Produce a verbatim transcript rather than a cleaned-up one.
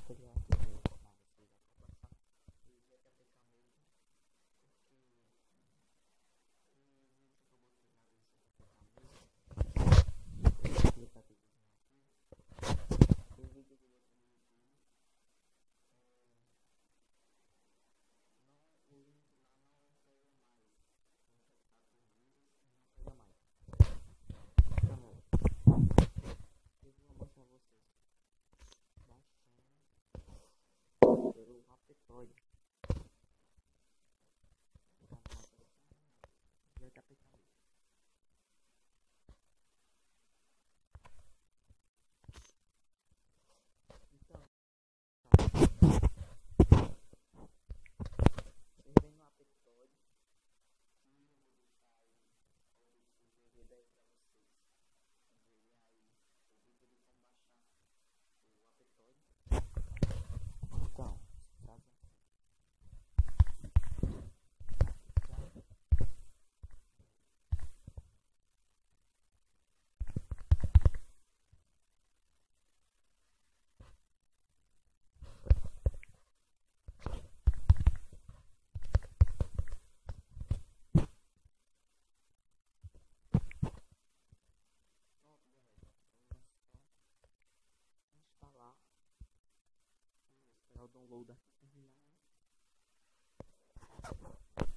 criar aqui para informar vocês a população e o G T P K mesmo, porque o vídeo que eu botei na do G T P K mesmo, esse aplicativozinho aqui, o vídeo que eu botei no YouTube, é, não, o link lá não pega mais, infectado por vírus, não pega mais. Então, eu vou mostrar a vocês baixando pelo Raptoid. G T P K. Então, vocês vêm no Raptoid e eu vou deixar aí o vídeo aí pra vocês verem aí o vídeo de como baixar o Raptoid. Então, traz aqui. Pronto, galera. É só instalar. Vou esperar o download aqui terminar.